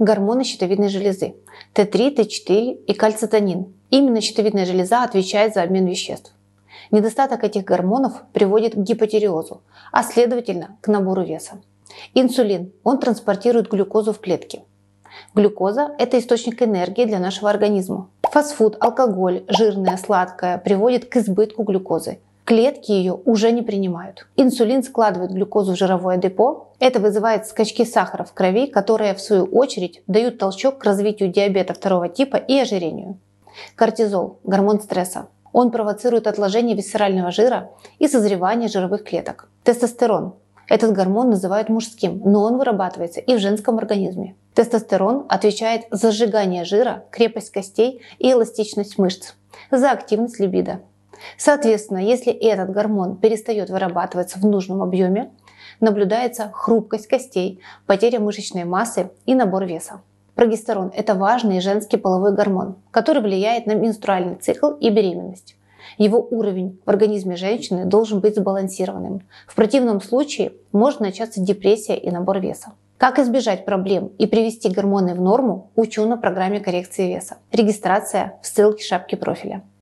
Гормоны щитовидной железы – Т3, Т4 и кальцитонин. Именно щитовидная железа отвечает за обмен веществ. Недостаток этих гормонов приводит к гипотиреозу, а следовательно к набору веса. Инсулин – он транспортирует глюкозу в клетки. Глюкоза – это источник энергии для нашего организма. Фастфуд, алкоголь, жирное, сладкое приводит к избытку глюкозы. Клетки ее уже не принимают. Инсулин складывает глюкозу в жировое депо. Это вызывает скачки сахара в крови, которые в свою очередь дают толчок к развитию диабета второго типа и ожирению. Кортизол – гормон стресса. Он провоцирует отложение висцерального жира и созревание жировых клеток. Тестостерон. Этот гормон называют мужским, но он вырабатывается и в женском организме. Тестостерон отвечает за сжигание жира, крепость костей и эластичность мышц, за активность либидо. Соответственно, если этот гормон перестает вырабатываться в нужном объеме, наблюдается хрупкость костей, потеря мышечной массы и набор веса. Прогестерон – это важный женский половой гормон, который влияет на менструальный цикл и беременность. Его уровень в организме женщины должен быть сбалансированным. В противном случае может начаться депрессия и набор веса. Как избежать проблем и привести гормоны в норму, учу на программе коррекции веса. Регистрация в ссылке в шапке профиля.